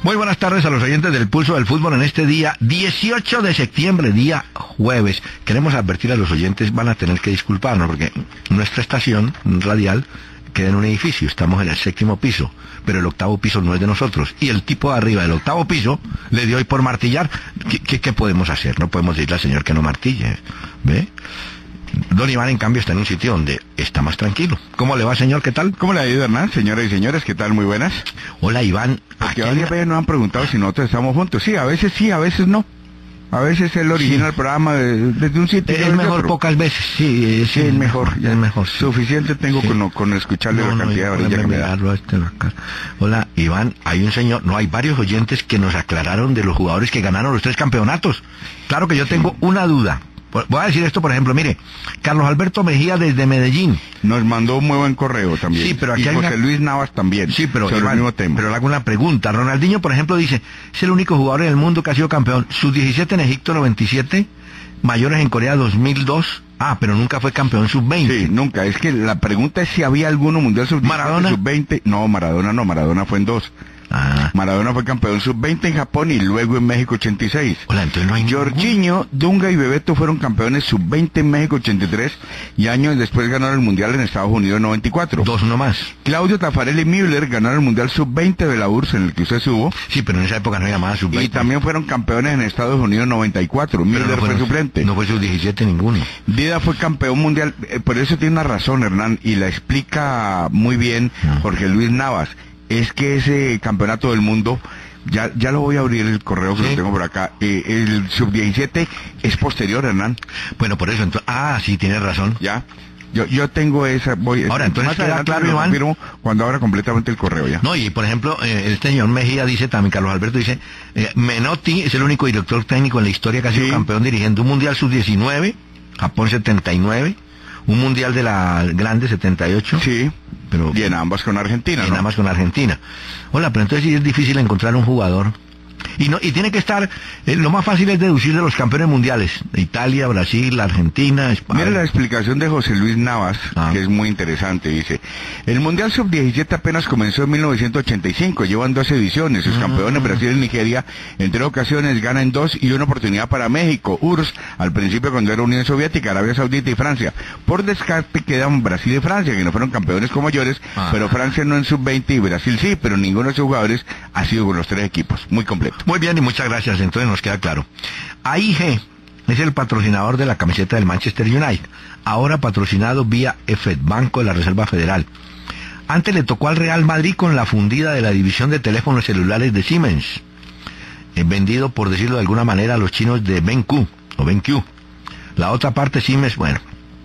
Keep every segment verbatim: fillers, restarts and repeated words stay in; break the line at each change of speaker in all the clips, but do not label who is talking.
Muy buenas tardes a los oyentes del Pulso del Fútbol en este día dieciocho de septiembre, día jueves. Queremos advertir a los oyentes, van a tener que disculparnos porque nuestra estación radial queda en un edificio, estamos en el séptimo piso, pero el octavo piso no es de nosotros. Y el tipo de arriba del octavo piso le dio hoy por martillar. ¿Qué, qué, qué podemos hacer? No podemos decirle al señor que no martille, ¿ve? Don Iván, en cambio, está en un sitio donde está más tranquilo. ¿Cómo le va, señor? ¿Qué tal?
¿Cómo le ha ido, Hernán? Señoras y señores, ¿qué tal? Muy buenas.
Hola, Iván.
Porque varias veces nos han preguntado si nosotros estamos juntos. Sí, a veces sí, a veces no. A veces él origina sí. el programa de, desde un sitio.
Es mejor otro. Pocas veces, sí.
Sí, es mejor.
Es mejor. Sí.
Suficiente tengo sí. con, con escucharle no, la cantidad no, de varilla que me da.
Este Hola, Iván, hay un señor, no, hay varios oyentes que nos aclararon de los jugadores que ganaron los tres campeonatos. Claro que yo tengo sí. una duda. Voy a decir esto, por ejemplo, mire, Carlos Alberto Mejía desde Medellín.
Nos mandó un muy buen correo también.
Sí, pero aquí
y
hay
José
una...
Luis Navas también.
Sí, pero,
sobre
Iván,
el mismo tema.
Pero le hago una pregunta. Ronaldinho, por ejemplo, dice, es el único jugador en el mundo que ha sido campeón. sub diecisiete en Egipto noventa y siete, mayores en Corea dos mil dos. Ah, pero nunca fue campeón sub veinte.
Sí, nunca. Es que la pregunta es si había alguno mundial sub diecisiete,
Maradona.
sub veinte. No, Maradona no, Maradona fue en dos.
Ah.
Maradona fue campeón sub veinte en Japón y luego en México ochenta y seis.
Hola, entonces no hay
Jorginho, Dunga y Bebeto fueron campeones sub veinte en México ochenta y tres y años después ganaron el Mundial en Estados Unidos noventa y cuatro.
Dos nomás.
Claudio Tafarel y Müller ganaron el Mundial sub veinte de la U R S S en el que usted estuvo.
Sí, pero en esa época no había más sub veinte.
Y también fueron campeones en Estados Unidos noventa y cuatro. Müller no fue suplente.
No fue sub diecisiete ninguno.
Dida fue campeón mundial, eh, por eso tiene una razón, Hernán, y la explica muy bien no. Jorge Luis Navas. Es que ese campeonato del mundo, ya ya lo voy a abrir el correo que ¿sí? lo tengo por acá, eh, el sub diecisiete es posterior, Hernán.
Bueno, por eso, entonces, ah, sí, tienes razón.
Ya, yo yo tengo esa, voy...
Ahora, entonces queda claro, Iván.
Confirmo cuando abra completamente el correo, ya.
No, y por ejemplo, eh, este señor Mejía dice también, Carlos Alberto dice, eh, Menotti es el único director técnico en la historia que ha sido sí. campeón dirigiendo un Mundial sub diecinueve, Japón setenta y nueve, un Mundial de la Grande setenta y ocho.
Sí.
Pero,
y en ambas con Argentina,
y
¿no?
en ambas con Argentina. Hola, pero entonces sí es difícil encontrar un jugador. Y no y tiene que estar, eh, lo más fácil es deducir de los campeones mundiales, de Italia, Brasil, Argentina, España.
Mira la explicación de José Luis Navas, ah. que es muy interesante, dice, el Mundial sub diecisiete apenas comenzó en mil novecientos ochenta y cinco, llevan dos ediciones, sus ah. campeones Brasil y Nigeria, en tres ocasiones ganan dos y una oportunidad para México, U R S S, al principio cuando era Unión Soviética, Arabia Saudita y Francia. Por descarte quedan Brasil y Francia, que no fueron campeones con mayores, ah. pero Francia no en sub veinte y Brasil sí, pero ninguno de sus jugadores ha sido con los tres equipos, muy completo.
Muy bien, y muchas gracias, entonces nos queda claro. A I G es el patrocinador de la camiseta del Manchester United, ahora patrocinado vía F E D, Banco de la Reserva Federal. Antes le tocó al Real Madrid con la fundida de la división de teléfonos celulares de Siemens, eh, vendido, por decirlo de alguna manera, a los chinos de BenQ, o BenQ. La otra parte, Siemens, bueno,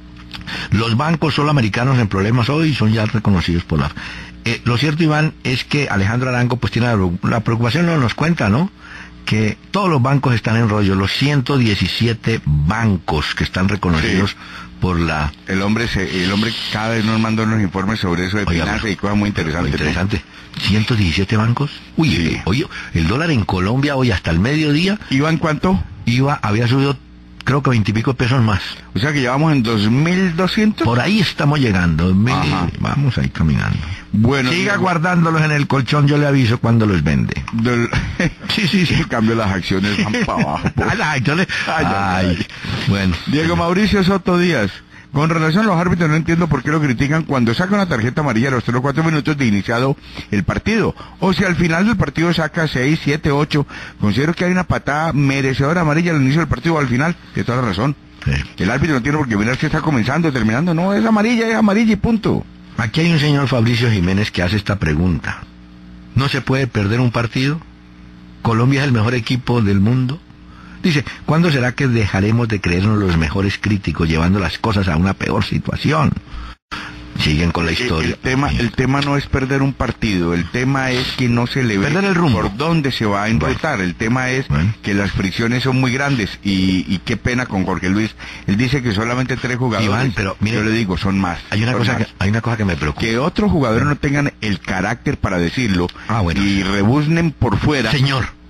los bancos solo americanos en problemas hoy son ya reconocidos por la... Eh, lo cierto, Iván, es que Alejandro Arango pues tiene la, la preocupación, no nos cuenta, ¿no?, que todos los bancos están en rollo, los ciento diecisiete bancos que están reconocidos sí. por la...
El hombre se, el hombre cada vez nos manda unos informes sobre eso de finanzas y cosas muy interesantes.
Muy interesante. ¿ciento diecisiete bancos? Uy, sí. eh, oye, el dólar en Colombia hoy hasta el mediodía...
¿Iba en cuánto?
Iba, había subido... creo que veintipico pesos más.
O sea que ya vamos en dos mil doscientos.
Por ahí estamos llegando. mil, vamos ahí caminando.
Bueno,
siga
Diego,
guardándolos en el colchón, yo le aviso cuando los vende.
Del...
sí, sí, sí.
En cambio las acciones van para abajo.
Ay, ay, ay, ay, ay. Bueno.
Diego Mauricio Soto Díaz. Con relación a los árbitros, no entiendo por qué lo critican cuando saca una tarjeta amarilla a los tres o cuatro minutos de iniciado el partido. O si al final del partido saca seis, siete, ocho. Considero que hay una patada merecedora amarilla al inicio del partido o al final. De toda la razón. Sí. El árbitro no tiene por qué mirar si está comenzando o terminando. No, es amarilla, es amarilla y punto.
Aquí hay un señor Fabricio Jiménez que hace esta pregunta. ¿No se puede perder un partido? ¿Colombia es el mejor equipo del mundo? Dice, ¿cuándo será que dejaremos de creernos los mejores críticos, llevando las cosas a una peor situación? Siguen con la historia.
El, el tema el tema no es perder un partido, el tema es que no se le ve
perder el rumbo.
Por dónde se va a enrutar. Bueno. El tema es bueno. que las fricciones son muy grandes y, y qué pena con Jorge Luis. Él dice que solamente tres jugadores.
Iván, pero mire,
yo le digo, son más.
Hay una
son
cosa
más.
que hay una cosa que me preocupa.
Que otros jugadores no tengan el carácter para decirlo
ah, bueno.
y rebuznen por fuera.
Señor,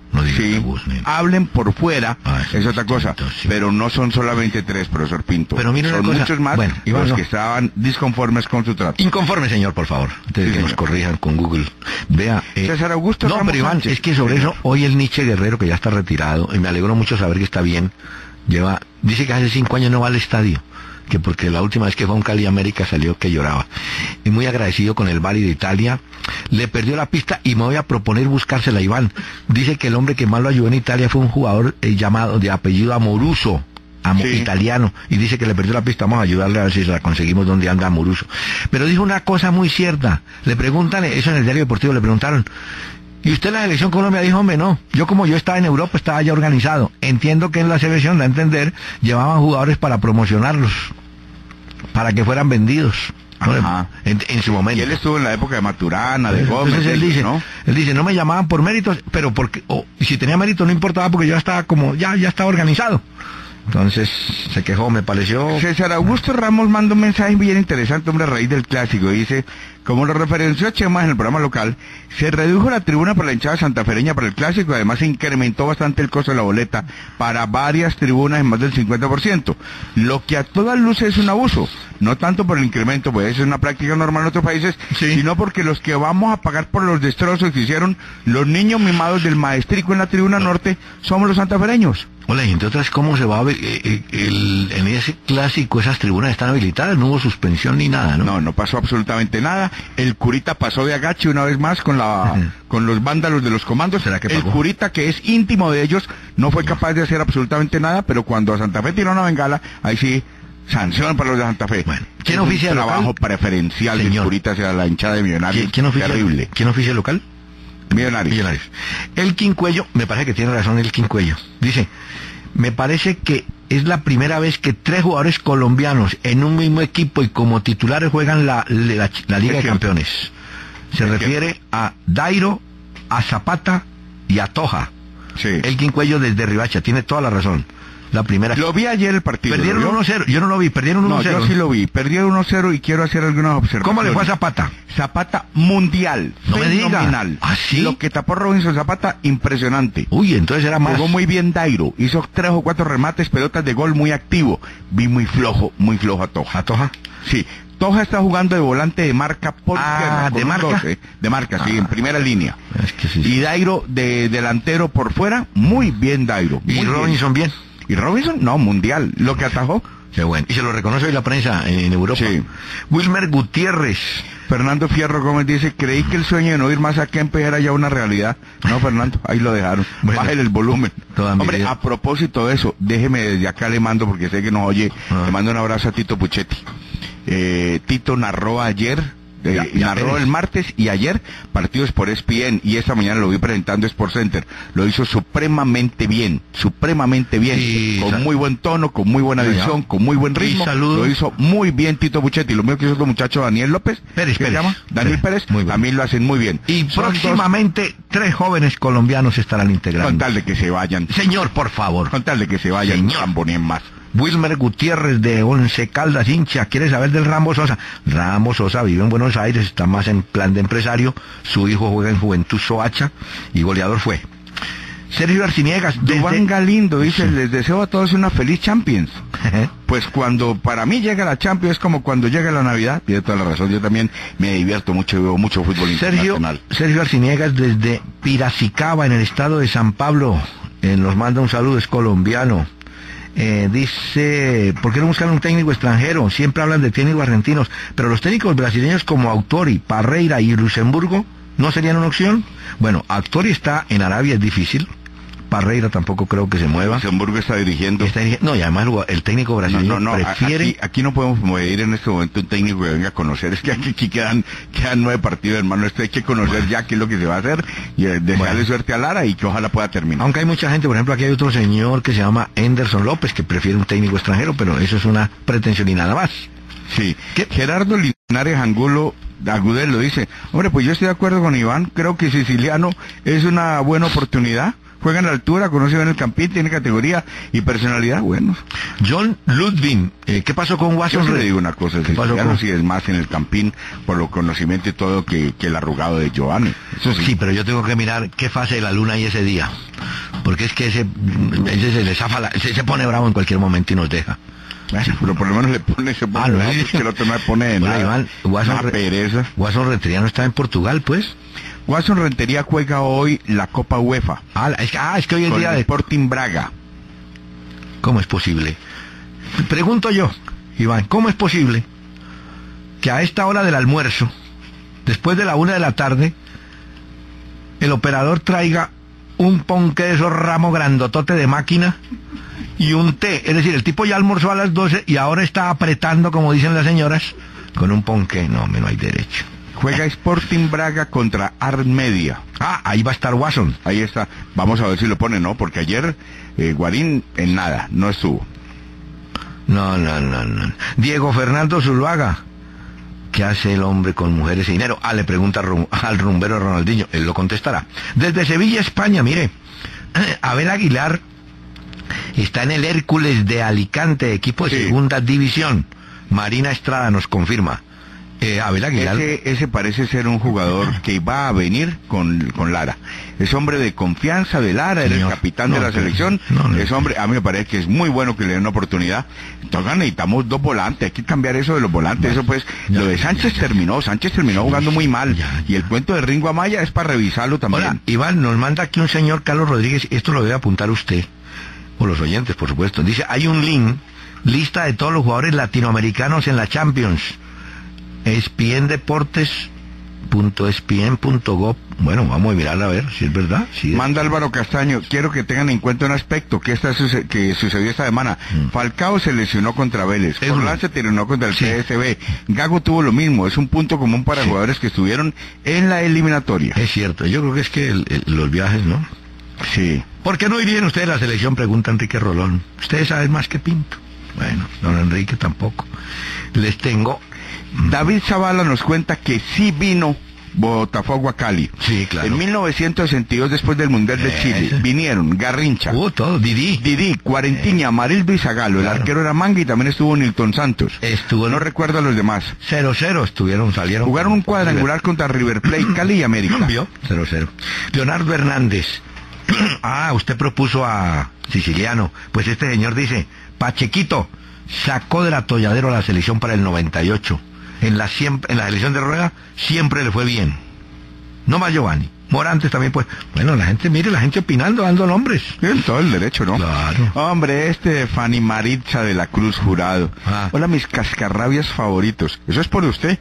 No digan
sí,
rebusnen.
Hablen por fuera,
Ah,
es otra cosa,
sí.
pero no son solamente tres, profesor Pinto.
Pero mire una
son
cosa,
muchos más
bueno, Iván,
los
no.
que estaban disconformes con su trato.
Inconforme, señor, por favor, antes de
Sí,
que nos
señor.
corrijan con Google. Vea, eh,
César Augusto
no,
Ramos
pero Iván,
Sánchez.
es que sobre
Señor.
eso, hoy el Nietzsche Guerrero, que ya está retirado, y me alegro mucho saber que está bien, lleva, dice que hace cinco años no va al estadio, que porque la última vez que fue a un Cali América salió que lloraba. Y muy agradecido con el Bari de Italia, le perdió la pista y me voy a proponer buscársela, Iván. Dice que el hombre que más lo ayudó en Italia fue un jugador eh, llamado de apellido Amoruso, Amo,
Sí.
italiano, y dice que le perdió la pista. Vamos a ayudarle a ver si la conseguimos donde anda Amoruso. Pero dijo una cosa muy cierta, le preguntan, eso en el diario deportivo, le preguntaron, ¿y usted en la selección Colombia? Dijo, hombre, no, yo como yo estaba en Europa, estaba ya organizado. Entiendo que en la selección, da a entender, llevaban jugadores para promocionarlos, para que fueran vendidos. ¿no?
Ajá.
En, en su momento.
Y él estuvo en la época de Maturana, de Gómez,
Entonces él
de-
dice,
¿no?
él dice, no me llamaban por méritos, pero porque, o y si tenía mérito no importaba porque yo ya estaba como, ya, ya estaba organizado. Entonces se quejó, me pareció...
César Augusto Ramos manda un mensaje bien interesante, hombre, a raíz del clásico. Dice, como lo referenció Chema en el programa local, se redujo la tribuna para la hinchada santafereña para el clásico, además se incrementó bastante el costo de la boleta para varias tribunas en más del cincuenta por ciento, lo que a todas luces es un abuso, no tanto por el incremento, pues eso es una práctica normal en otros países,
Sí.
sino porque los que vamos a pagar por los destrozos que hicieron los niños mimados del maestrico en la tribuna norte somos los santafereños.
Hola, y entre otras, ¿cómo se va a ver? Eh, eh, el- en ese clásico esas tribunas están habilitadas, no hubo suspensión ni nada, ¿no?
No, no pasó absolutamente nada. El curita pasó de agache una vez más con la
Ujú.
con los vándalos de los comandos.
¿Será que
el
pagó?
curita, que es íntimo de ellos, no fue capaz de hacer absolutamente nada, pero cuando a Santa Fe tiró una bengala, ahí sí, sanción para los de Santa Fe.
Bueno, ¿quién
Es un
oficia local?
trabajo preferencial del
Señor.
curita hacia la hinchada de Millonarios.
¿Quién, quién oficia,
Terrible.
¿Quién oficia el local?
Millonarios.
Millonarios. El Quincuello, me parece que tiene razón el Quincuello. Dice, me parece que es la primera vez que tres jugadores colombianos en un mismo equipo y como titulares juegan la, la, la Liga
Es
de
cierto.
Campeones. Se
Es
refiere a Dairo, a Zapata y a Toja.
Sí.
El Quincuello desde Ribacha, tiene toda la razón. La primera.
Lo vi ayer el partido.
Perdieron
¿lo vio?
uno cero, yo no lo vi, perdieron uno
No,
cero.
yo sí lo vi. Perdieron uno cero y quiero hacer algunas observaciones.
¿Cómo le fue a Zapata?
Zapata mundial.
No me diga.
Fenomenal.
¿Ah, sí?
Lo que tapó Robinson Zapata, impresionante.
Uy, entonces era más.
Jugó muy bien Dairo, hizo tres o cuatro remates, pelotas de gol muy activo. Vi muy flojo, muy flojo a Toja.
¿A Toja?
Sí, Toja está jugando de volante de marca por
Ah,
izquierda, con
¿de
un
marca?
doce, de marca, sí,
Ah.
en primera línea.
Es que sí.
Y Dairo de delantero por fuera, muy bien Dairo.
Y
muy bien.
Robinson bien.
Y Robinson, no, mundial. Lo que atajó,
Qué bueno. Y se lo reconoce hoy la prensa en Europa.
Sí.
Wilmer Gutiérrez.
Fernando Fierro Gómez dice, creí que el sueño de no ir más a Kempes era ya una realidad. No, Fernando, ahí lo dejaron.
Bueno,
Bájale el volumen.
toda mi
Hombre,
vida.
a propósito de eso, déjeme desde acá le mando, porque sé que nos oye,
Ah.
le mando un abrazo a Tito Puchetti. Eh, Tito narró ayer, eh,
Ya- ya
narró
Pérez.
el martes y ayer partidos por E S P N y esta mañana lo vi presentando Sport Center. Lo hizo supremamente bien, supremamente bien,
Y
con
sal-
muy buen tono, con muy buena
Ya.
edición, con muy buen
Y
ritmo.
saludos.
Lo hizo muy bien Tito Puchetti. Lo mismo que hizo otro muchacho Daniel López.
Pérez,
¿qué se
Pérez.
llama? Daniel
Pérez.
Pérez.
Muy bien.
También lo hacen muy bien.
Y
Son dos-
próximamente tres jóvenes colombianos estarán integrando.
Con tal de que se vayan.
Señor, por favor.
Con tal de que se vayan.
Señor.
Tambonen más.
Wilmer Gutiérrez de Once Caldas, hincha, quiere saber del Rambo Sosa. Rambo Sosa vive en Buenos Aires, está más en plan de empresario. Su hijo juega en Juventud Soacha y goleador fue. Sergio Arciniegas,
Dubán
desde...
Galindo dice, les deseo a todos una feliz Champions. Pues cuando para mí llega la Champions es como cuando llega la Navidad. Tiene toda la razón, yo también me divierto mucho, veo mucho fútbol
Sergio,
internacional.
Sergio Arciniegas desde Piracicaba, en el estado de San Pablo, eh, nos manda un saludo, es colombiano. Eh, dice, ¿por qué no buscan un técnico extranjero? Siempre hablan de técnicos argentinos, pero los técnicos brasileños como Autori, Parreira y Luxemburgo, ¿no serían una opción? Bueno, Autori está en Arabia, es difícil. Parreira tampoco creo que se mueva.
Luxemburgo está dirigiendo.
Está dirigi- no, y además el técnico
No,
brasileño
no, no,
prefiere...
aquí, aquí no podemos medir en este momento un técnico que venga a conocer, es que aquí, aquí quedan, quedan nueve partidos, hermano, esto hay que conocer ya qué es lo que se va a hacer y eh, desearle
Bueno.
suerte a Lara y que ojalá pueda terminar.
Aunque hay mucha gente, por ejemplo, aquí hay otro señor que se llama Anderson López, que prefiere un técnico extranjero, pero eso es una pretensión y nada más.
Sí,
¿Qué?
Gerardo Linares Angulo Agudelo dice, hombre, pues yo estoy de acuerdo con Iván, creo que Siciliano es una buena oportunidad, juega en la altura, conoce bien el campín, tiene categoría y personalidad, bueno.
John Ludwig, eh, ¿qué pasó con
Yo
Watson?
sí le
Reed?
digo una cosa,
¿Qué pasó
Siciliano
con-
sí es más en el campín por lo conocimiento y todo que, que el arrugado de Giovanni. Eso sí.
Sí, pero yo tengo que mirar qué fase de la luna hay ese día. Porque es que ese, ese se le zafa, la, ese se pone bravo en cualquier momento y nos deja.
Bueno, pero por lo menos le pone ese ah, no, es que el otro no le pone de nada. Iván,
Watson, Re pereza. Watson Rentería no está en Portugal, pues.
Watson Rentería juega hoy la Copa UEFA.
Ah, es que, ah, es que hoy es el día de
Sporting Braga.
¿Cómo es posible? Pregunto yo, Iván, ¿cómo es posible que a esta hora del almuerzo, después de la una de la tarde, el operador traiga un ponqué de esos ramos grandotote de máquina y un té? Es decir, el tipo ya almorzó a las doce y ahora está apretando, como dicen las señoras, con un ponqué. No, me no hay derecho.
Juega Sporting Braga contra Art Media.
Ah, ahí va a estar Watson.
Ahí está. Vamos a ver si lo pone, ¿no? Porque ayer eh, Guarín en nada, no estuvo.
No, no, no, no. Diego Fernando Zuluaga. ¿Qué hace el hombre con mujeres y dinero? Ah, le pregunta al rumbero Ronaldinho. Él lo contestará. Desde Sevilla, España, mire. Abel Aguilar está en el Hércules de Alicante, equipo de sí. segunda división. Marina Estrada nos confirma. Eh, Abel Aguilar.
Ese, ese parece ser un jugador que va a venir con, con Lara. Es hombre de confianza de Lara, era el capitán no, de la selección. No, no, es hombre, a mí me parece que es muy bueno que le den una oportunidad. Entonces necesitamos dos volantes, hay que cambiar eso de los volantes. Eso pues, ya, lo de Sánchez ya, ya, terminó, Sánchez terminó jugando muy mal. Ya, ya. Y el cuento de Ringo Amaya es para revisarlo también.
Hola, Iván, nos manda aquí un señor Carlos Rodríguez, esto lo debe apuntar usted, o los oyentes, por supuesto. Dice, hay un link, lista de todos los jugadores latinoamericanos en la Champions. E S P N Deportes punto E S P N punto gov. Bueno, vamos a mirar a ver si es verdad. Si es.
Manda Álvaro Castaño, quiero que tengan en cuenta un aspecto que esta suce que sucedió esta semana. Mm. Falcao se lesionó contra Vélez, Forlán se lesionó contra el sí. P S V, Gago tuvo lo mismo, es un punto común para sí. jugadores que estuvieron en la eliminatoria.
Es cierto, yo creo que es que el, el, los viajes, ¿no?
Sí.
¿Por qué no irían ustedes a la selección? Pregunta Enrique Rolón. Ustedes saben más que Pinto. Bueno, don Enrique tampoco. Les tengo...
David Zavala nos cuenta que sí vino Botafogo a Cali.
Sí, claro.
En mil novecientos sesenta y dos, después del Mundial de Chile, eh, vinieron Garrincha,
uh, todo, Didi,
Didi, Cuarentiña, eh, Amarildo y Zagalo. Claro. El arquero era Manga y también estuvo Nilton Santos.
Estuvo.
No recuerdo a los demás.
cero cero estuvieron, salieron.
Jugaron un cuadrangular contra River Plate, Cali y América.
¿Vio? cero cero. Leonardo Hernández. Ah, usted propuso a Siciliano. Pues este señor dice, Pachequito sacó del atolladero a la selección para el noventa y ocho. En la, siempre, en la selección de Rueda siempre le fue bien. No más Giovanni. Morantes también, pues. Bueno, la gente, mire, la gente opinando, dando nombres.
Tienen todo el derecho, ¿no?
Claro.
Hombre, este Fanny Maritza de la Cruz Jurado. Ah. Hola, mis cascarrabias favoritos. ¿Eso es por usted?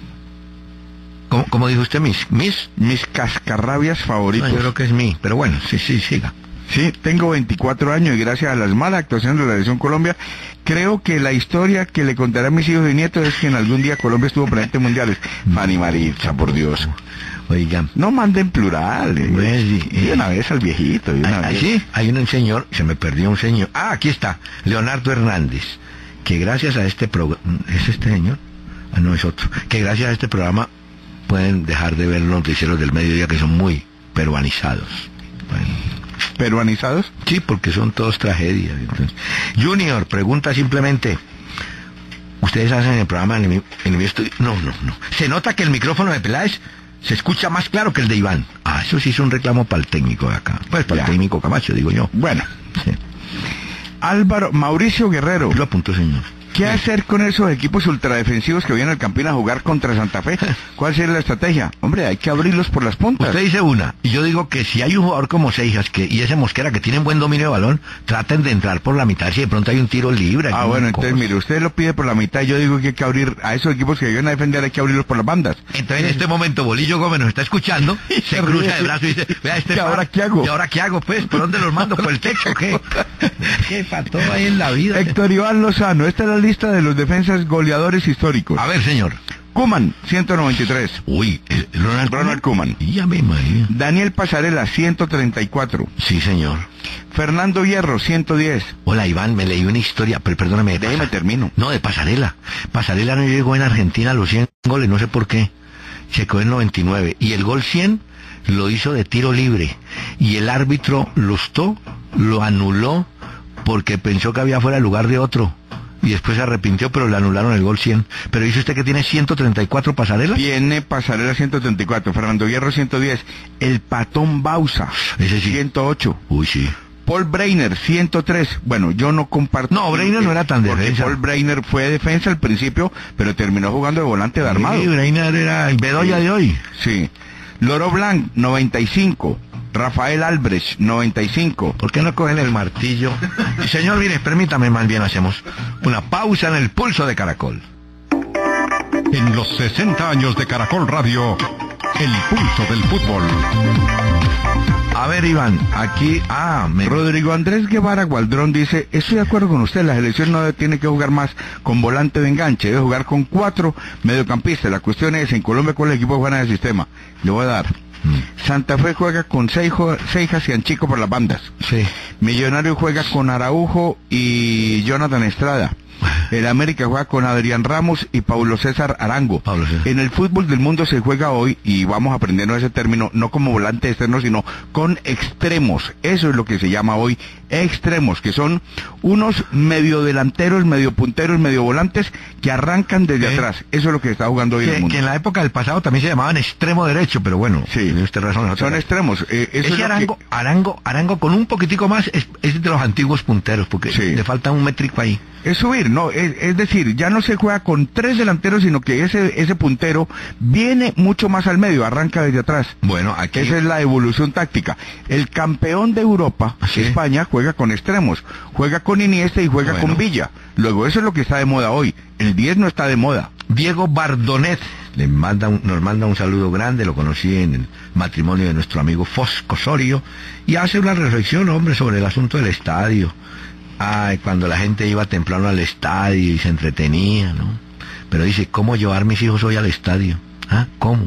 ¿Cómo, cómo dijo usted, mis? ¿Mis?
Mis cascarrabias favoritos.
No, yo creo que es mí, pero bueno, sí, sí, siga.
Sí, tengo veinticuatro años y gracias a las malas actuaciones de la Selección Colombia, creo que la historia que le contaré a mis hijos y nietos es que en algún día Colombia estuvo presente en mundiales. Fanny Maritza, por Dios.
Oigan.
No manden plural. Eh.
Pues, sí,
y una vez al viejito. Y una
ah,
vez.
Sí, hay un señor, se me perdió un señor. Ah, aquí está, Leonardo Hernández, que gracias a este programa, ¿es este señor? Ah, no, es otro. Que gracias a este programa pueden dejar de ver los noticieros del mediodía que son muy peruanizados. Bueno.
¿Peruanizados?
Sí, porque son todos tragedias. Entonces. Junior, pregunta simplemente, ¿ustedes hacen el programa en el, en el estudio? No, no, no. Se nota que el micrófono de Peláez se escucha más claro que el de Iván. Ah, eso sí es un reclamo para el técnico de acá. Pues para ya. el técnico Camacho, digo yo.
Bueno. Sí. Álvaro, Mauricio Guerrero.
Lo apunto, señor.
¿Qué hacer con esos equipos ultradefensivos que vienen al Campín a jugar contra Santa Fe? ¿Cuál sería la estrategia? Hombre, hay que abrirlos por las puntas.
Usted dice una, y yo digo que si hay un jugador como Seijas que, y ese Mosquera que tienen buen dominio de balón, traten de entrar por la mitad si de pronto hay un tiro libre.
Ah, bueno, entonces cosa. Mire, usted lo pide por la mitad y yo digo que hay que abrir a esos equipos que vienen a defender, hay que abrirlos por las bandas.
Entonces en este momento Bolillo Gómez nos está escuchando, se cruza el brazo y dice, vea este...
¿Y ahora qué hago?
¿Y ahora qué hago, pues? ¿Por dónde los mando? ¿Por el techo o qué? ¿Qué faltó ahí en la vida?
Héctor Iván Lozano, esta es la lista de los defensores goleadores históricos.
A ver, señor.
Koeman, ciento noventa y tres.
Uy, el Ronald,
Ronald Koeman.
Ya me imagino.
Daniel Pasarela, ciento treinta y cuatro.
Sí, señor.
Fernando Hierro, ciento diez.
Hola, Iván, me leí una historia, pero perdóname.
Déjeme termino.
No, de Pasarela. Pasarela no llegó en Argentina a los cien goles, no sé por qué. Se quedó en noventa y nueve. Y el gol cien lo hizo de tiro libre. Y el árbitro lo lustó, lo anuló, porque pensó que había fuera el lugar de otro. y después se arrepintió, pero le anularon el gol cien. Pero dice usted que tiene ciento treinta y cuatro pasarelas.
Tiene pasarela ciento treinta y cuatro, Fernando Hierro ciento diez, el Patón Bausa,
ese sí.
ciento ocho.
Uy, sí.
Paul Breiner, ciento tres. Bueno, yo no comparto.
No, Breiner no era tan defensa.
Paul Breiner fue defensa al principio, pero terminó jugando de volante de armado.
Sí, Breiner era el Bedoya sí. de hoy.
Sí. Loro Blanc, noventa y cinco. Rafael Albrecht, noventa y cinco.
¿Por qué no cogen el martillo? Señor, mire, permítame, más bien hacemos una pausa en el pulso de Caracol.
En los sesenta años de Caracol Radio, el pulso del fútbol.
A ver, Iván, aquí, ah, me...
Rodrigo Andrés Guevara Gualdrón dice, estoy de acuerdo con usted, la selección no tiene que jugar más con volante de enganche, debe jugar con cuatro mediocampistas. La cuestión es, en Colombia, ¿cuál equipo juega en el sistema? Le voy a dar. Mm. Santa Fe juega con Seijas y Anchico por las bandas.
Sí.
Millonario juega con Araujo y Jonathan Estrada. El América juega con Adrián Ramos y Paulo César Arango.
Paulo César.
En el fútbol del mundo se juega hoy, y vamos a aprendernos ese término, no como volante externo, sino con extremos. Eso es lo que se llama hoy extremos, que son unos medio delanteros, medio punteros, medio volantes que arrancan desde ¿Eh? atrás. Eso es lo que está jugando hoy
que,
en el mundo.
Que en la época del pasado también se llamaban extremo derecho, pero bueno,
sí,
usted razón,
son extremos. Eh, eso
Ese
es
Arango,
que...
Arango, Arango con un poquitico más es, es de los antiguos punteros, porque sí. le falta un métrico ahí.
Es subir, no, es, es decir, ya no se juega con tres delanteros, sino que ese ese puntero viene mucho más al medio, arranca desde atrás.
Bueno, aquí...
Esa es la evolución táctica. El campeón de Europa, ¿sí? España, juega con extremos, juega con Iniesta y juega bueno. con Villa. Luego, eso es lo que está de moda hoy. El diez no está de moda.
Diego Bardonet le manda un, nos manda un saludo grande, lo conocí en el matrimonio de nuestro amigo Fosco Osorio, y hace una reflexión, hombre, sobre el asunto del estadio. Ay, cuando la gente iba temprano al estadio y se entretenía, ¿no? Pero dice, ¿cómo llevar mis hijos hoy al estadio? ¿Ah? ¿Cómo?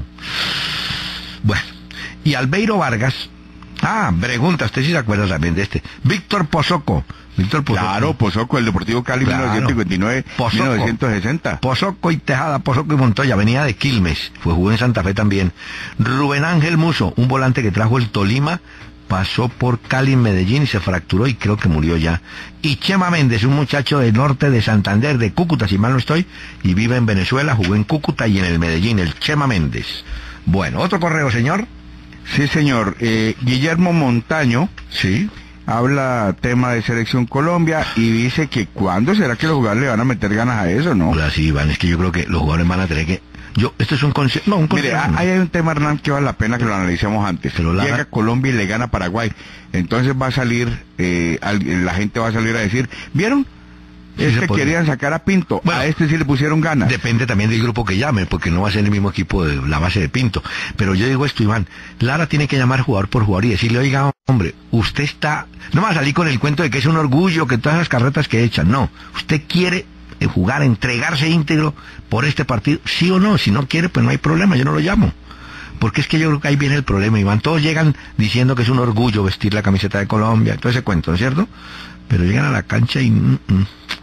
Bueno, y Albeiro Vargas, ah, pregunta, usted sí se acuerda también de este, Víctor Pozoco. Víctor Pozoco.
Claro, Pozoco, el Deportivo Cali, claro. mil novecientos cincuenta y nueve,
Pozoco,
mil novecientos sesenta.
Pozoco y Tejada, Pozoco y Montoya, venía de Quilmes, fue jugó en Santa Fe también. Rubén Ángel Muso, un volante que trajo el Tolima, pasó por Cali, Medellín y se fracturó y creo que murió ya. Y Chema Méndez, un muchacho del norte de Santander, de Cúcuta, si mal no estoy, y vive en Venezuela, jugó en Cúcuta y en el Medellín, el Chema Méndez. Bueno, otro correo, señor.
Sí, señor. Eh, Guillermo Montaño,
sí,
habla tema de Selección Colombia y dice que ¿cuándo será que los jugadores le van a meter ganas a eso, no?
Pues sí, Iván, es que yo creo que los jugadores van a tener que... Yo, esto es un concepto, no, un
concepto. Mire, no. Ahí hay un tema, Hernán, que vale la pena que lo analicemos antes. Pero la... Llega Colombia y le gana a Paraguay. Entonces va a salir, eh, la gente va a salir a decir, ¿vieron? Sí, es que puede. Querían sacar a Pinto, bueno, a este sí le pusieron ganas.
Depende también del grupo que llame, porque no va a ser el mismo equipo de la base de Pinto. Pero yo digo esto, Iván, Lara tiene que llamar jugador por jugador y decirle, oiga, hombre, usted está... No va a salir con el cuento de que es un orgullo, que todas las carretas que echan, no. Usted quiere jugar, entregarse íntegro por este partido, sí o no. Si no quiere, pues no hay problema, yo no lo llamo. Porque es que yo creo que ahí viene el problema, Iván. Todos llegan diciendo que es un orgullo vestir la camiseta de Colombia, todo ese cuento, ¿no es cierto? Pero llegan a la cancha y... Mm, mm.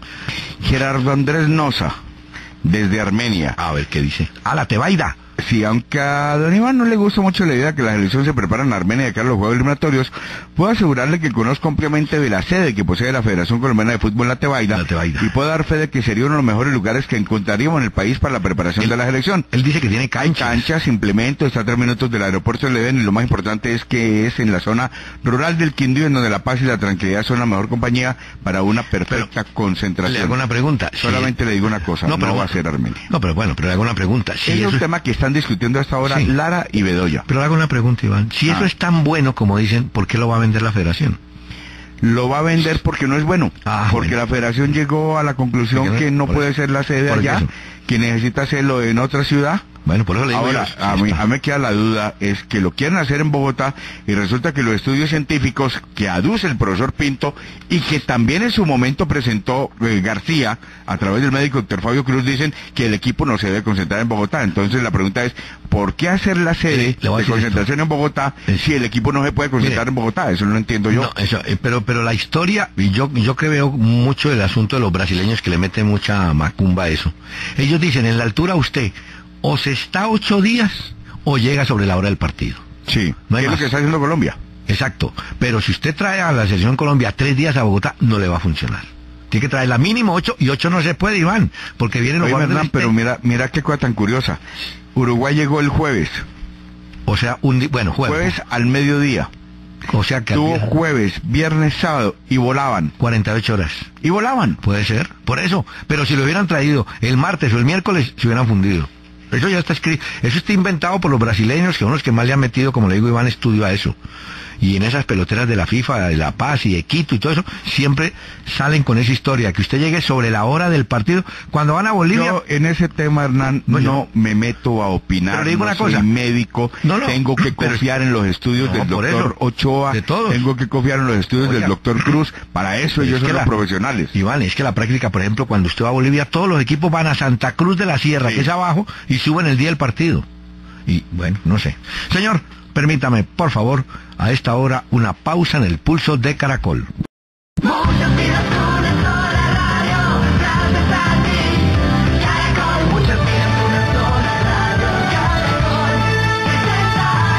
Gerardo Andrés Noza, desde Armenia.
A ver, ¿qué dice? ¡A la Tebaida!
Sí, aunque a don Iván no le gusta mucho la idea de que la selección se prepara en Armenia de cara a los juegos eliminatorios, puedo asegurarle que conozco ampliamente de la sede que posee la Federación Colombiana de Fútbol, la Tebaida,
la Tebaida,
y puedo dar fe de que sería uno de los mejores lugares que encontraríamos en el país para la preparación
él,
de la selección.
Él dice que tiene canchas.
Canchas, implementos, está a tres minutos del aeropuerto de Leven, y lo más importante es que es en la zona rural del Quindío, en donde la paz y la tranquilidad son la mejor compañía para una perfecta pero, concentración.
Le hago una pregunta.
Solamente sí. le digo una cosa, no, pero, no va a ser Armenia.
No, pero bueno, pero le hago una pregunta.
Si es eso... un tema que están discutiendo hasta ahora. Sí. Lara y Bedoya.
Pero hago una pregunta, Iván. Si ah. eso es tan bueno como dicen, ¿por qué lo va a vender la Federación?
Lo va a vender porque no es bueno.
Ah,
porque
bueno.
la Federación llegó a la conclusión no, que no puede eso. ser la sede allá, eso. que necesita hacerlo en otra ciudad.
Bueno, por eso le digo
Ahora,
yo,
a, mí, a mí me queda la duda, es que lo quieren hacer en Bogotá y resulta que los estudios científicos que aduce el profesor Pinto y que también en su momento presentó eh, García a través del médico doctor Fabio Cruz dicen que el equipo no se debe concentrar en Bogotá. Entonces la pregunta es, ¿por qué hacer la sede sí, de concentración esto. en Bogotá sí. si el equipo no se puede concentrar Mire, en Bogotá? Eso no lo entiendo yo.
No, eso, eh, pero pero la historia, y yo, yo que veo mucho el asunto de los brasileños que le meten mucha macumba a eso. Ellos dicen, en la altura usted... o se está ocho días o llega sobre la hora del partido.
Sí, no hay ¿qué más. Es lo que está haciendo Colombia?
Exacto, pero si usted trae a la selección Colombia tres días a Bogotá, no le va a funcionar. Tiene que traerla mínimo ocho, y ocho no se puede, Iván, porque vienen los
jugadores.
Hernán,
pero mira, mira qué cosa tan curiosa. Uruguay llegó el jueves.
O sea, un di... bueno, jueves.
Jueves al mediodía.
O sea que...
Tuvo jueves, viernes, sábado, y volaban.
cuarenta y ocho horas.
Y volaban.
Puede ser, por eso. Pero si lo hubieran traído el martes o el miércoles, se hubieran fundido. Eso ya está escrito. Eso está inventado por los brasileños, que son los que más le han metido, como le digo, Iván, estudio a eso. Y en esas peloteras de la FIFA, de La Paz y de Quito y todo eso, siempre salen con esa historia, que usted llegue sobre la hora del partido. Cuando van a Bolivia...
Yo en ese tema, Hernán, no, no me meto a opinar.
Pero digo
no
una
soy
cosa.
médico, no, no, tengo que confiar en los estudios no, del doctor Ochoa,
de todos.
Tengo que confiar en los estudios Oiga, del doctor Cruz. Para eso ellos son los la, profesionales.
Iván, es que la práctica, por ejemplo, cuando usted va a Bolivia, todos los equipos van a Santa Cruz de la Sierra, sí. que es abajo, y suben el día del partido. Y bueno, no sé. Señor, permítame, por favor, a esta hora, una pausa en el pulso de Caracol.
Muchas vidas con una sola radio, gracias a ti, Caracol. Muchas vidas con una sola radio, Caracol, sesenta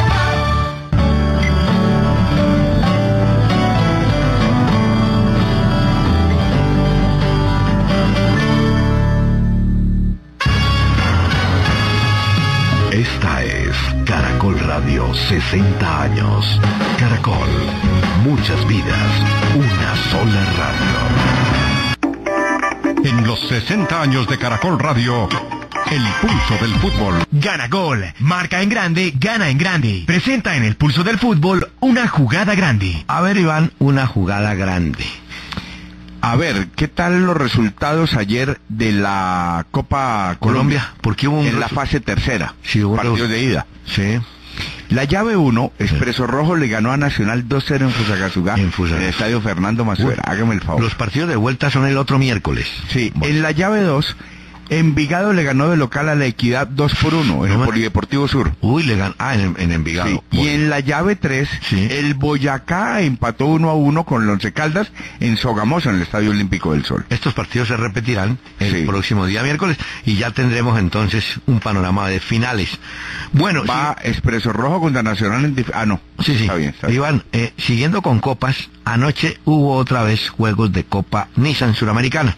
años. Esta es Caracol Radio, sesenta años. Caracol, muchas vidas, una sola radio. En los sesenta años de Caracol Radio, el pulso del fútbol.
Gana Gol, marca en grande, gana en grande. Presenta en el pulso del fútbol una jugada grande.
A ver, Iván, una jugada grande.
A ver, ¿qué tal los resultados ayer de la Copa Colombia?
Colombia, porque hubo un
en la fase tercera,
sí, hubo
partidos de ida.
Sí.
La llave uno, Expreso Rojo le ganó a Nacional dos cero en Fusagasugá, en, en el estadio Fernando Masuera. Hágame el favor.
Los partidos de vuelta son el otro miércoles.
Sí, bueno. En la llave dos, Envigado le ganó de local a La Equidad dos por uno en no el me... Polideportivo Sur.
Uy, le ganó, ah, en, en Envigado.
Sí. Y en la llave tres, sí. el Boyacá empató uno a uno con Once Caldas en Sogamoso, en el Estadio Olímpico del Sol.
Estos partidos se repetirán el
sí.
próximo día miércoles y ya tendremos entonces un panorama de finales. Bueno,
va si... Expreso Rojo contra Nacional en dif... Ah, no.
Sí, sí.
Está bien, está bien.
Iván, eh, siguiendo con copas, anoche hubo otra vez juegos de Copa Nissan Suramericana.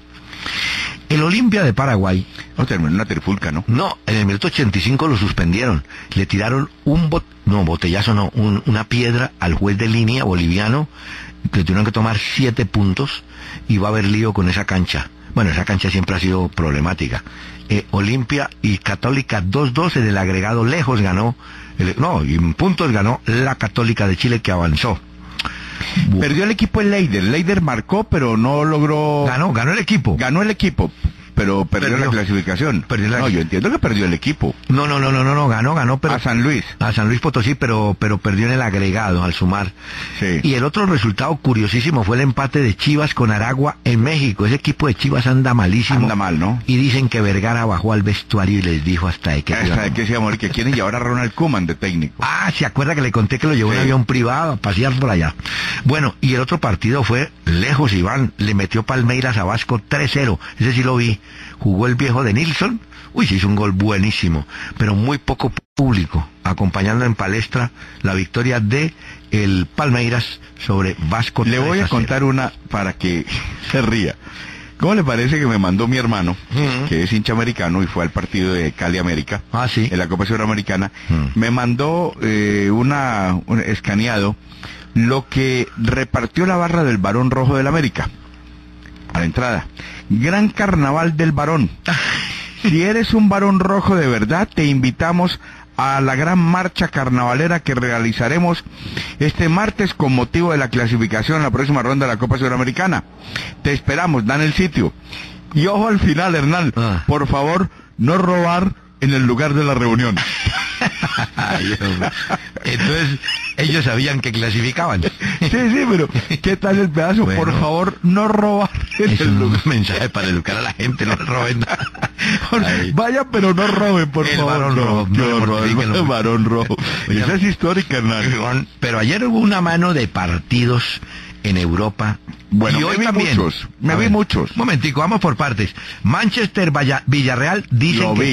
El Olimpia de Paraguay...
No, terminó una trifulca, ¿no?
No, en el minuto ochenta y cinco lo suspendieron. Le tiraron un bot... No, botellazo no, un, una piedra al juez de línea boliviano, que tuvieron que tomar siete puntos, y va a haber lío con esa cancha. Bueno, esa cancha siempre ha sido problemática. Eh, Olimpia y Católica dos dos, en el agregado lejos ganó... El, no, y en puntos ganó la Católica de Chile, que avanzó.
Perdió el equipo el Leider. Leider marcó, pero no logró...
Ganó, ganó el equipo.
Ganó el equipo, pero perdió, perdió. la clasificación.
Perdió la...
No, yo entiendo que perdió el equipo.
No, no, no, no, no, no ganó, ganó, pero...
A San Luis.
A San Luis Potosí, pero pero perdió en el agregado, al sumar.
Sí.
Y el otro resultado curiosísimo fue el empate de Chivas con Aragua en México. Ese equipo de Chivas anda malísimo.
Anda mal, ¿no?
Y dicen que Vergara bajó al vestuario y les dijo hasta de que...
Hasta de que se amor, que quieren llevar a Ronald Koeman de técnico.
Ah, ¿se acuerda que le conté que lo llevó sí. en avión privado a pasear por allá? Bueno, y el otro partido fue lejos, Iván. Le metió Palmeiras a Vasco tres cero. Ese sí lo vi. Jugó el viejo de Nilsson. Uy, se hizo un gol buenísimo, pero muy poco público, acompañando en palestra la victoria de el Palmeiras sobre Vasco.
Le voy a contar una para que se ría. ¿Cómo le parece que me mandó mi hermano, uh-huh. que es hincha americano y fue al partido de Cali América,
ah, ¿sí?
en la Copa Suramericana? Uh-huh. Me mandó eh, una un escaneado lo que repartió la barra del Barón Rojo del América a la entrada. Gran carnaval del varón. Si eres un varón rojo de verdad, te invitamos a la gran marcha carnavalera que realizaremos este martes con motivo de la clasificación a la próxima ronda de la Copa Sudamericana. Te esperamos, dan el sitio. Y ojo al final, Hernán, ah. por favor, no robar en el lugar de la reunión.
Ay, entonces, ellos sabían que clasificaban.
Sí, sí, pero ¿qué tal el pedazo? Bueno, por favor, no robar en
es
el
un
lugar.
mensaje para educar a la gente, no roben nada.
Vaya, pero no roben, por
el
favor.
Varón
no,
rojo,
no, no, el, el varón rojo.
Oye,
esa es histórica, Hernán.
Pero ayer hubo una mano de partidos en Europa.
Bueno,
y hoy
me vi
también.
muchos, me
a
vi
ver,
muchos.
Un momentico, vamos por partes. Manchester Villarreal dicen
Lo
que...
vi.